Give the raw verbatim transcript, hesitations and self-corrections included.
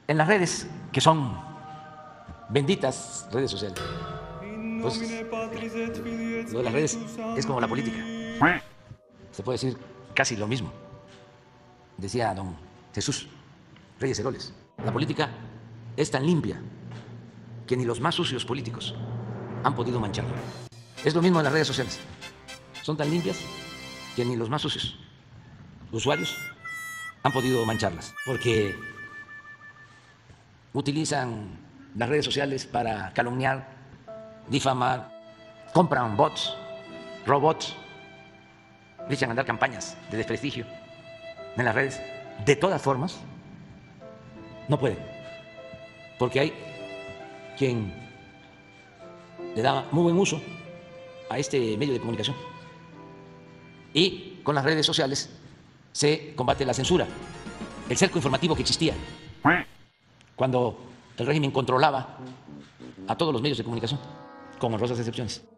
en las redes, que son benditas redes sociales. Pues, lo de las redes es como la política. Se puede decir casi lo mismo. Decía don Jesús Reyes Heroles, la política es tan limpia que ni los más sucios políticos han podido mancharla. Es lo mismo en las redes sociales. Son tan limpias que ni los más sucios usuarios han podido mancharlas, porque utilizan las redes sociales para calumniar, difamar, compran bots, robots, echan a andar campañas de desprestigio en las redes. De todas formas, no pueden, porque hay quien le da muy buen uso a este medio de comunicación. Y con las redes sociales se combate la censura, el cerco informativo que existía cuando el régimen controlaba a todos los medios de comunicación, con honrosas excepciones.